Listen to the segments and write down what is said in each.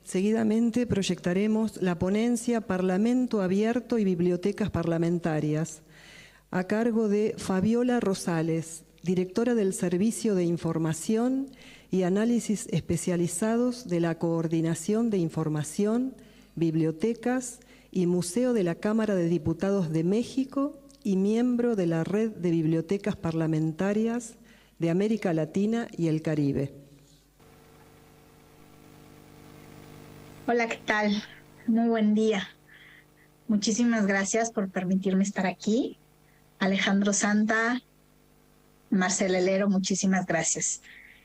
Seguidamente proyectaremos la ponencia Parlamento Abierto y Bibliotecas Parlamentarias, a cargo de Fabiola Rosales, directora del Servicio de Información y Análisis Especializados de la Coordinación de Información, Bibliotecas y Museo de la Cámara de Diputados de México y miembro de la Red de Bibliotecas Parlamentarias de América Latina y el Caribe. Hola, ¿qué tal? Muy buen día. Muchísimas gracias por permitirme estar aquí. Alejandro Santa, Marcela Helero, muchísimas gracias.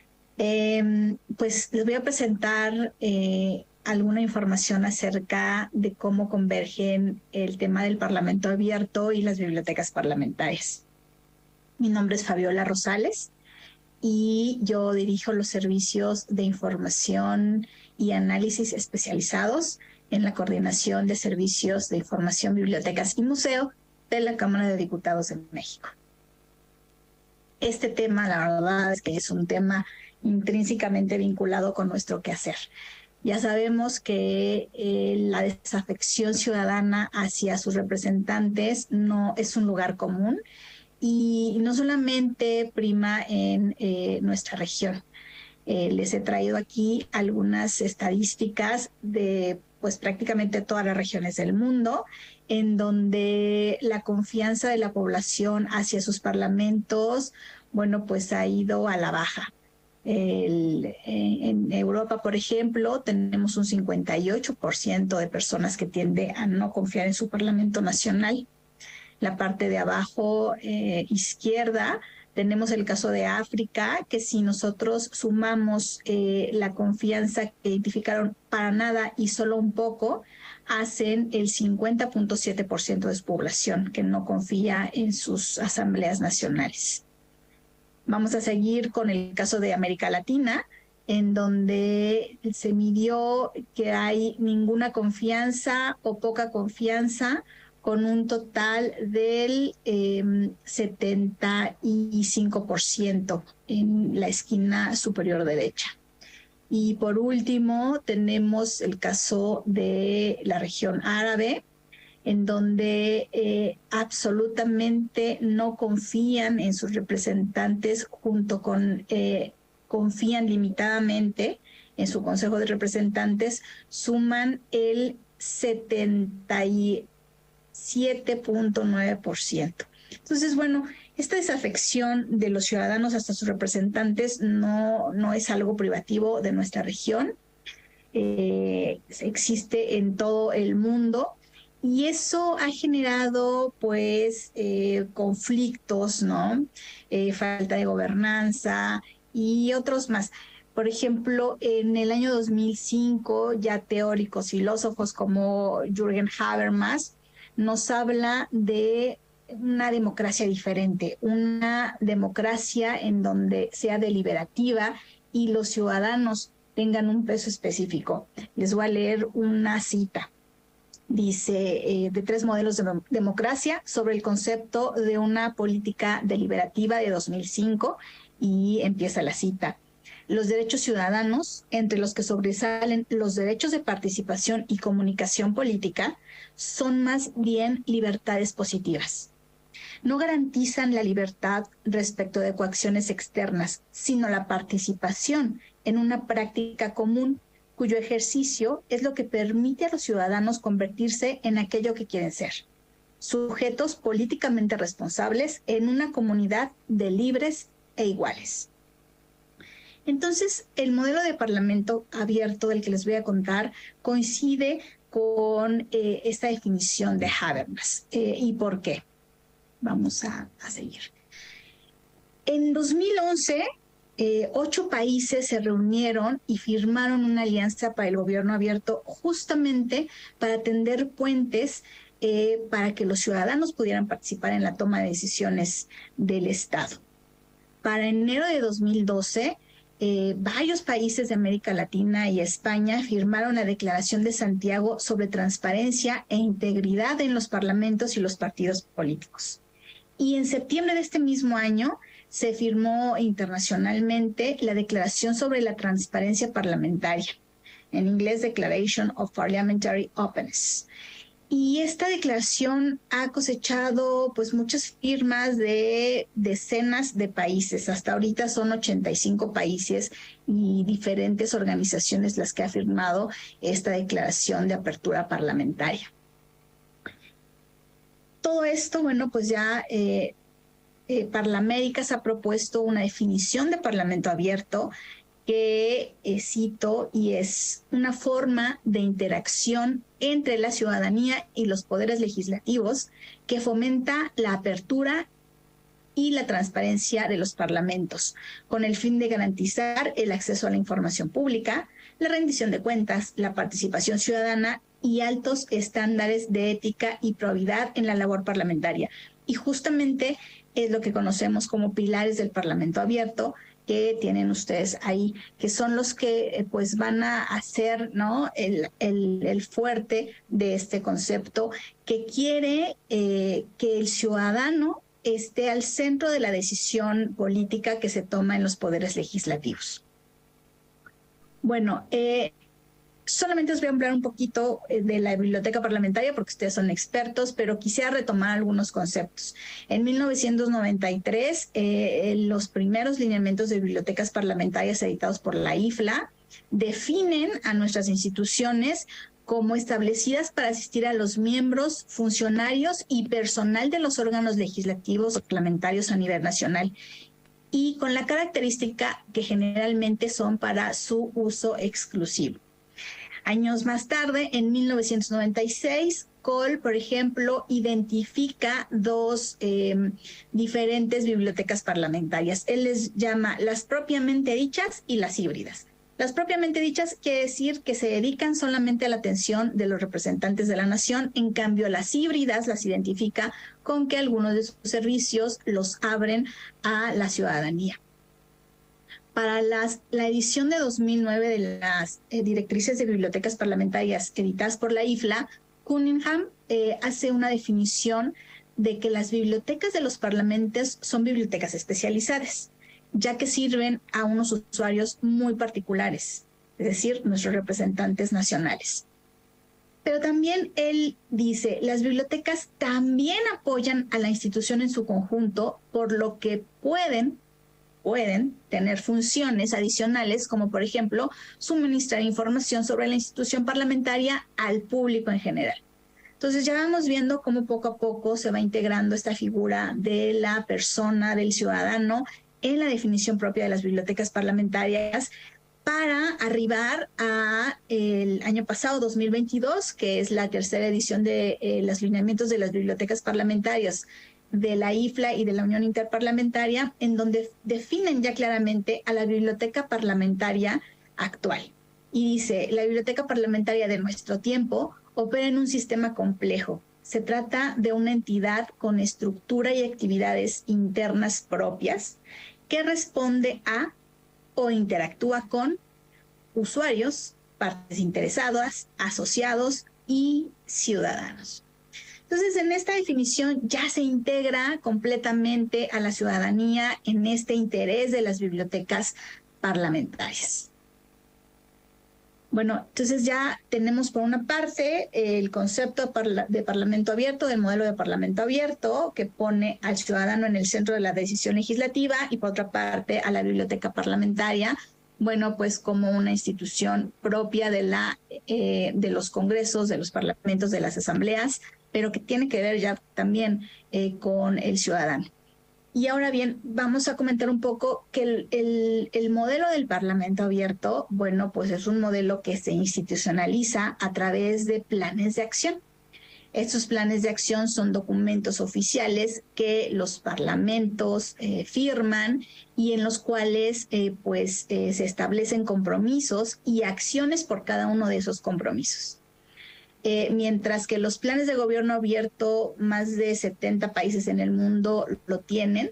Pues les voy a presentar alguna información acerca de cómo convergen el tema del Parlamento Abierto y las bibliotecas parlamentarias. Mi nombre es Fabiola Rosales y yo dirijo los servicios de información y análisis especializados en la Coordinación de Servicios de Información, Bibliotecas y Museo de la Cámara de Diputados de México. Este tema, la verdad, es que es un tema intrínsecamente vinculado con nuestro quehacer. Ya sabemos que la desafección ciudadana hacia sus representantes no es un lugar común y no solamente prima en nuestra región. Les he traído aquí algunas estadísticas de pues prácticamente todas las regiones del mundo, en donde la confianza de la población hacia sus parlamentos, bueno, pues ha ido a la baja. En Europa, por ejemplo, tenemos un 58% de personas que tiende a no confiar en su Parlamento Nacional. La parte de abajo, izquierda, tenemos el caso de África, que si nosotros sumamos la confianza que identificaron para nada y solo un poco, hacen el 50.7% de su población que no confía en sus asambleas nacionales. Vamos a seguir con el caso de América Latina, en donde se midió que hay ninguna confianza o poca confianza, con un total del 75% en la esquina superior derecha. Y por último, tenemos el caso de la región árabe, en donde absolutamente no confían en sus representantes, junto con confían limitadamente en su Consejo de Representantes, suman el 7.9%. Entonces, bueno, esta desafección de los ciudadanos hasta sus representantes no es algo privativo de nuestra región. Existe en todo el mundo y eso ha generado pues conflictos, ¿no? Falta de gobernanza y otros más. Por ejemplo, en el año 2005, ya teóricos, filósofos como Jürgen Habermas nos habla de una democracia diferente, una democracia en donde sea deliberativa y los ciudadanos tengan un peso específico. Les voy a leer una cita. Dice, de 3 modelos de democracia, sobre el concepto de una política deliberativa de 2005, y empieza la cita. Los derechos ciudadanos, entre los que sobresalen los derechos de participación y comunicación política, son más bien libertades positivas. No garantizan la libertad respecto de coacciones externas, sino la participación en una práctica común, cuyo ejercicio es lo que permite a los ciudadanos convertirse en aquello que quieren ser, sujetos políticamente responsables en una comunidad de libres e iguales. Entonces, el modelo de parlamento abierto del que les voy a contar coincide con esta definición de Habermas. ¿Y por qué? Vamos a seguir. En 2011, 8 países se reunieron y firmaron una alianza para el gobierno abierto, justamente para tender puentes para que los ciudadanos pudieran participar en la toma de decisiones del Estado. Para enero de 2012, varios países de América Latina y España firmaron la Declaración de Santiago sobre transparencia e integridad en los parlamentos y los partidos políticos. Y en septiembre de este mismo año se firmó internacionalmente la Declaración sobre la Transparencia Parlamentaria, en inglés Declaration of Parliamentary Openness. Y esta declaración ha cosechado pues muchas firmas de decenas de países. Hasta ahorita son 85 países y diferentes organizaciones las que ha firmado esta declaración de apertura parlamentaria. Todo esto, bueno, pues ya Parlaméricas ha propuesto una definición de parlamento abierto que cito, y es una forma de interacción entre la ciudadanía y los poderes legislativos que fomenta la apertura y la transparencia de los parlamentos, con el fin de garantizar el acceso a la información pública, la rendición de cuentas, la participación ciudadana y altos estándares de ética y probidad en la labor parlamentaria. Y justamente es lo que conocemos como pilares del Parlamento abierto, que tienen ustedes ahí, que son los que pues van a hacer, ¿no?, el fuerte de este concepto, que quiere que el ciudadano esté al centro de la decisión política que se toma en los poderes legislativos. Bueno, solamente os voy a hablar un poquito de la biblioteca parlamentaria porque ustedes son expertos, pero quisiera retomar algunos conceptos. En 1993, los primeros lineamientos de bibliotecas parlamentarias editados por la IFLA definen a nuestras instituciones como establecidas para asistir a los miembros, funcionarios y personal de los órganos legislativos parlamentarios a nivel nacional, y con la característica que generalmente son para su uso exclusivo. Años más tarde, en 1996, Cole, por ejemplo, identifica dos diferentes bibliotecas parlamentarias. Él les llama las propiamente dichas y las híbridas. Las propiamente dichas quiere decir que se dedican solamente a la atención de los representantes de la nación. En cambio, las híbridas las identifica con que algunos de sus servicios los abren a la ciudadanía. Para la edición de 2009 de las directrices de bibliotecas parlamentarias editadas por la IFLA, Cunningham hace una definición de que las bibliotecas de los parlamentos son bibliotecas especializadas, ya que sirven a unos usuarios muy particulares, es decir, nuestros representantes nacionales. Pero también él dice, las bibliotecas también apoyan a la institución en su conjunto, por lo que pueden tener funciones adicionales, como por ejemplo, suministrar información sobre la institución parlamentaria al público en general. Entonces ya vamos viendo cómo poco a poco se va integrando esta figura de la persona, del ciudadano, en la definición propia de las bibliotecas parlamentarias, para arribar a el año pasado, 2022, que es la tercera edición de los lineamientos de las bibliotecas parlamentarias de la IFLA y de la Unión Interparlamentaria, en donde definen ya claramente a la biblioteca parlamentaria actual. Y dice, la biblioteca parlamentaria de nuestro tiempo opera en un sistema complejo. Se trata de una entidad con estructura y actividades internas propias que responde a o interactúa con usuarios, partes interesadas, asociados y ciudadanos. Entonces, en esta definición ya se integra completamente a la ciudadanía en este interés de las bibliotecas parlamentarias. Bueno, entonces ya tenemos por una parte el concepto de parlamento abierto, del modelo de parlamento abierto, que pone al ciudadano en el centro de la decisión legislativa, y por otra parte a la biblioteca parlamentaria, bueno, pues como una institución propia de los congresos, de los parlamentos, de las asambleas, pero que tiene que ver ya también con el ciudadano. Y ahora bien, vamos a comentar un poco que el modelo del Parlamento abierto, bueno, pues es un modelo que se institucionaliza a través de planes de acción. Estos planes de acción son documentos oficiales que los parlamentos firman y en los cuales se establecen compromisos y acciones por cada uno de esos compromisos. Mientras que los planes de gobierno abierto, más de 70 países en el mundo lo tienen,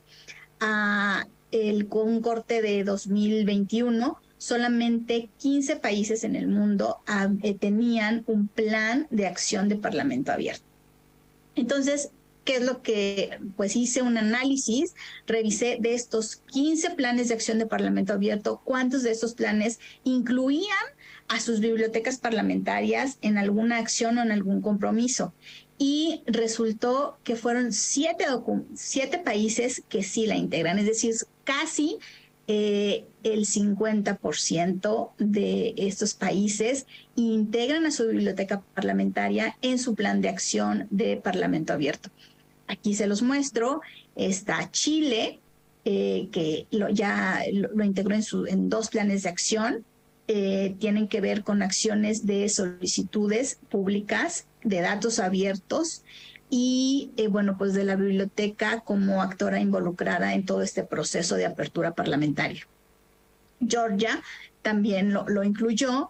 con un corte de 2021, solamente 15 países en el mundo tenían un plan de acción de parlamento abierto. Entonces, ¿qué es lo que? Pues hice un análisis, revisé de estos 15 planes de acción de parlamento abierto, cuántos de estos planes incluían a sus bibliotecas parlamentarias en alguna acción o en algún compromiso. Y resultó que fueron 7 países que sí la integran, es decir, casi el 50% de estos países integran a su biblioteca parlamentaria en su plan de acción de Parlamento Abierto. Aquí se los muestro. Está Chile, que ya lo integró en 2 planes de acción. Tienen que ver con acciones de solicitudes públicas, de datos abiertos y, bueno, pues de la biblioteca como actora involucrada en todo este proceso de apertura parlamentaria. Georgia también lo incluyó,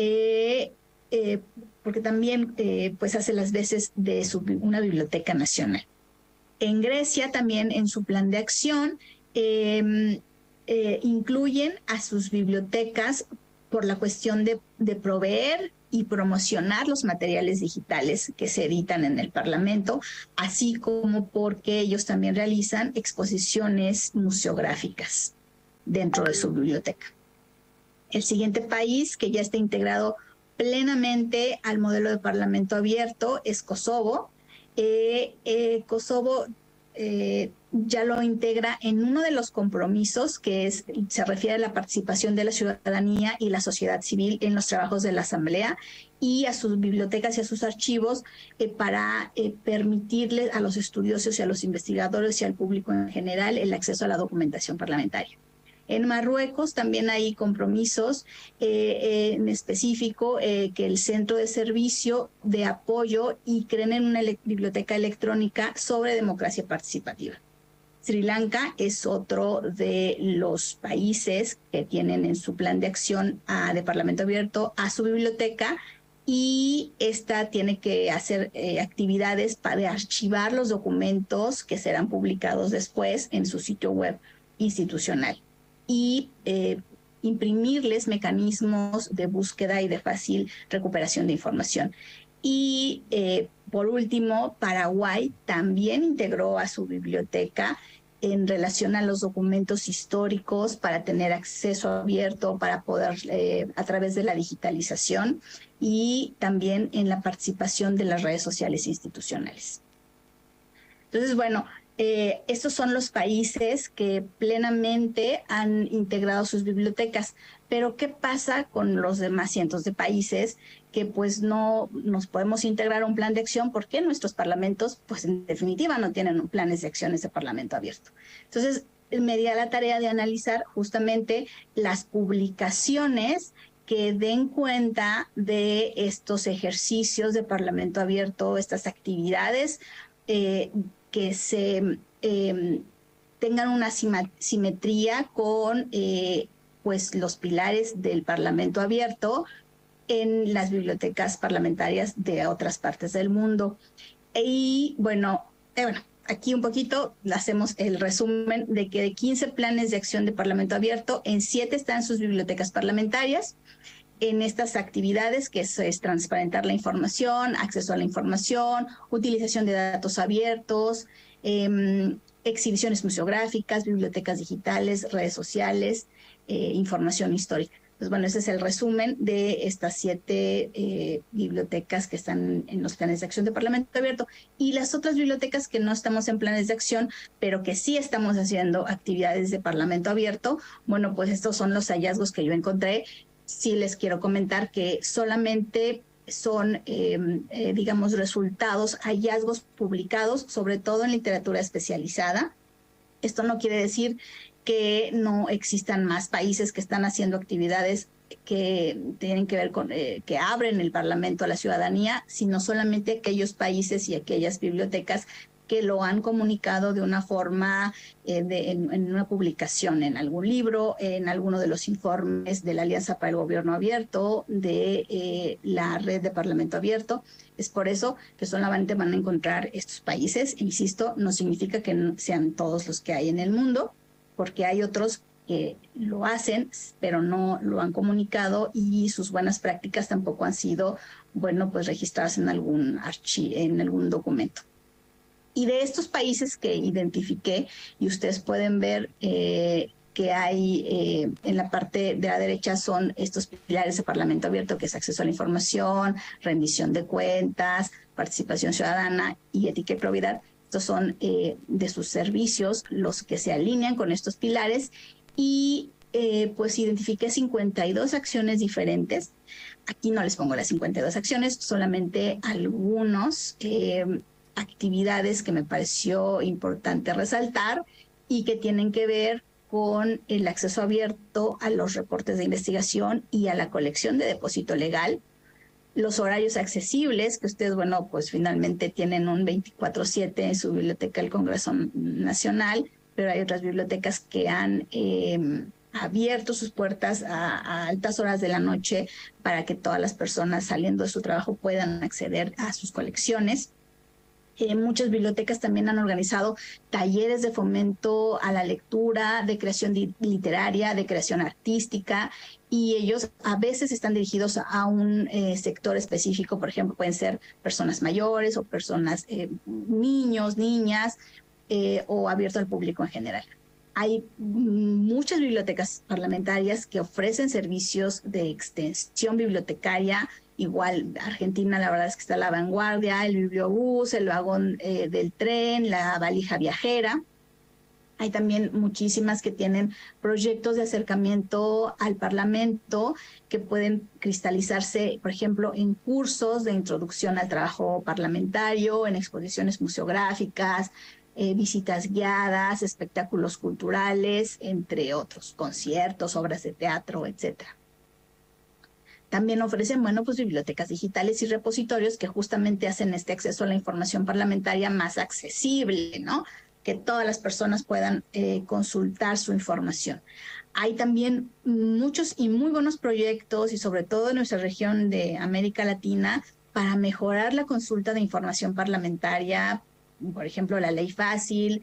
porque también pues hace las veces de una biblioteca nacional. En Grecia también en su plan de acción incluyen a sus bibliotecas por la cuestión de proveer y promocionar los materiales digitales que se editan en el Parlamento, así como porque ellos también realizan exposiciones museográficas dentro de su biblioteca. El siguiente país que ya está integrado plenamente al modelo de Parlamento Abierto es Kosovo. Kosovo ya lo integra en uno de los compromisos que se refiere a la participación de la ciudadanía y la sociedad civil en los trabajos de la Asamblea y a sus bibliotecas y a sus archivos para permitirles a los estudiosos y a los investigadores y al público en general el acceso a la documentación parlamentaria. En Marruecos también hay compromisos en específico que el Centro de Servicio de Apoyo y creen en una biblioteca electrónica sobre democracia participativa. Sri Lanka es otro de los países que tienen en su plan de acción de Parlamento Abierto a su biblioteca y esta tiene que hacer actividades para archivar los documentos que serán publicados después en su sitio web institucional y imprimirles mecanismos de búsqueda y de fácil recuperación de información. Y por último, Paraguay también integró a su biblioteca en relación a los documentos históricos para tener acceso abierto, para poder, a través de la digitalización y también en la participación de las redes sociales institucionales. Entonces, bueno, estos son los países que plenamente han integrado sus bibliotecas. Pero ¿qué pasa con los demás cientos de países que pues no nos podemos integrar a un plan de acción porque nuestros parlamentos pues en definitiva no tienen planes de acciones de Parlamento Abierto? Entonces me di a la tarea de analizar justamente las publicaciones que den cuenta de estos ejercicios de Parlamento Abierto, estas actividades que se tengan una simetría con pues los pilares del Parlamento Abierto en las bibliotecas parlamentarias de otras partes del mundo. Y bueno, aquí un poquito hacemos el resumen de que de 15 planes de acción de Parlamento Abierto, en 7 están sus bibliotecas parlamentarias. En estas actividades, que es transparentar la información, acceso a la información, utilización de datos abiertos, exhibiciones museográficas, bibliotecas digitales, redes sociales, información histórica. Pues bueno, ese es el resumen de estas 7 bibliotecas que están en los planes de acción de Parlamento Abierto. Y las otras bibliotecas que no estamos en planes de acción, pero que sí estamos haciendo actividades de Parlamento Abierto, bueno, pues estos son los hallazgos que yo encontré. Sí les quiero comentar que solamente son, digamos, resultados, hallazgos publicados, sobre todo en literatura especializada. Esto no quiere decir que no existan más países que están haciendo actividades que tienen que ver con, que abren el Parlamento a la ciudadanía, sino solamente aquellos países y aquellas bibliotecas que lo han comunicado de una forma, en una publicación, en algún libro, en alguno de los informes de la Alianza para el Gobierno Abierto, de la Red de Parlamento Abierto. Es por eso que solamente van a encontrar estos países. Insisto, no significa que sean todos los que hay en el mundo, porque hay otros que lo hacen, pero no lo han comunicado y sus buenas prácticas tampoco han sido, bueno, pues registradas en algún documento. Y de estos países que identifiqué, y ustedes pueden ver que hay en la parte de la derecha son estos pilares de Parlamento Abierto, que es acceso a la información, rendición de cuentas, participación ciudadana y ética y probidad. Estos son de sus servicios los que se alinean con estos pilares y pues identifiqué 52 acciones diferentes. Aquí no les pongo las 52 acciones, solamente algunos actividades que me pareció importante resaltar y que tienen que ver con el acceso abierto a los reportes de investigación y a la colección de depósito legal, los horarios accesibles, que ustedes, bueno, pues finalmente tienen un 24/7 en su biblioteca del Congreso Nacional, pero hay otras bibliotecas que han abierto sus puertas a altas horas de la noche para que todas las personas saliendo de su trabajo puedan acceder a sus colecciones. Muchas bibliotecas también han organizado talleres de fomento a la lectura, de creación literaria, de creación artística, y ellos a veces están dirigidos a un sector específico. Por ejemplo, pueden ser personas mayores o personas, niños, niñas, o abierto al público en general. Hay muchas bibliotecas parlamentarias que ofrecen servicios de extensión bibliotecaria. Igual, Argentina la verdad es que está a la vanguardia, el bibliobús, el vagón del tren, la valija viajera. Hay también muchísimas que tienen proyectos de acercamiento al Parlamento que pueden cristalizarse, por ejemplo, en cursos de introducción al trabajo parlamentario, en exposiciones museográficas, visitas guiadas, espectáculos culturales, entre otros, conciertos, obras de teatro, etcétera. También ofrecen, bueno, pues bibliotecas digitales y repositorios que justamente hacen este acceso a la información parlamentaria más accesible, ¿no? Que todas las personas puedan consultar su información. Hay también muchos y muy buenos proyectos, y sobre todo en nuestra región de América Latina, para mejorar la consulta de información parlamentaria. Por ejemplo, la ley fácil,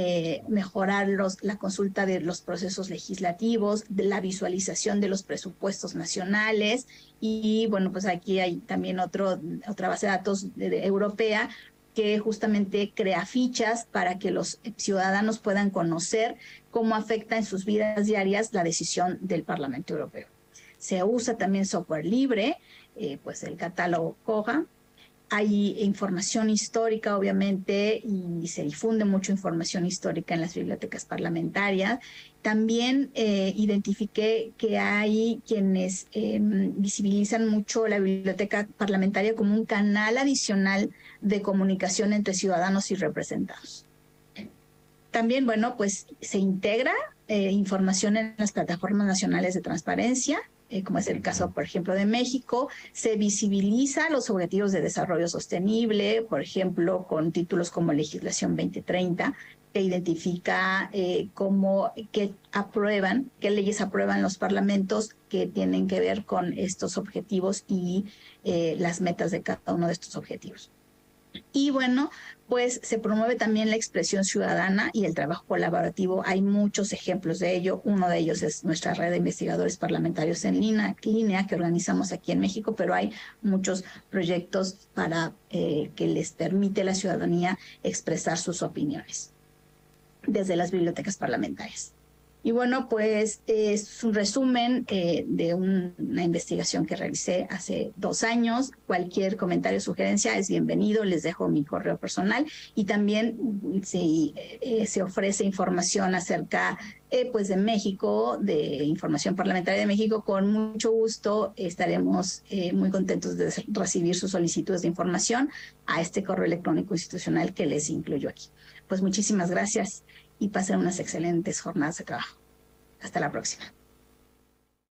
mejorar la consulta de los procesos legislativos, de la visualización de los presupuestos nacionales. Y bueno, pues aquí hay también otra base de datos europea que justamente crea fichas para que los ciudadanos puedan conocer cómo afecta en sus vidas diarias la decisión del Parlamento Europeo. Se usa también software libre, pues el catálogo COJA. Hay información histórica, obviamente, y se difunde mucho información histórica en las bibliotecas parlamentarias. También identifiqué que hay quienes visibilizan mucho la biblioteca parlamentaria como un canal adicional de comunicación entre ciudadanos y representados. También, bueno, pues se integra información en las plataformas nacionales de transparencia, como es el caso, por ejemplo, de México. Se visibiliza los objetivos de desarrollo sostenible, por ejemplo, con títulos como Legislación 2030, que identifica qué leyes aprueban los parlamentos que tienen que ver con estos objetivos y las metas de cada uno de estos objetivos. Y bueno, pues se promueve también la expresión ciudadana y el trabajo colaborativo. Hay muchos ejemplos de ello. Uno de ellos es nuestra red de investigadores parlamentarios en línea que organizamos aquí en México, pero hay muchos proyectos para que les permite a la ciudadanía expresar sus opiniones desde las bibliotecas parlamentarias. Y bueno, pues es un resumen de una investigación que realicé hace 2 años. Cualquier comentario o sugerencia es bienvenido. Les dejo mi correo personal y también si se ofrece información acerca pues de México, de información parlamentaria de México, con mucho gusto estaremos muy contentos de recibir sus solicitudes de información a este correo electrónico institucional que les incluyo aquí. Pues muchísimas gracias y pasen unas excelentes jornadas de trabajo. Hasta la próxima.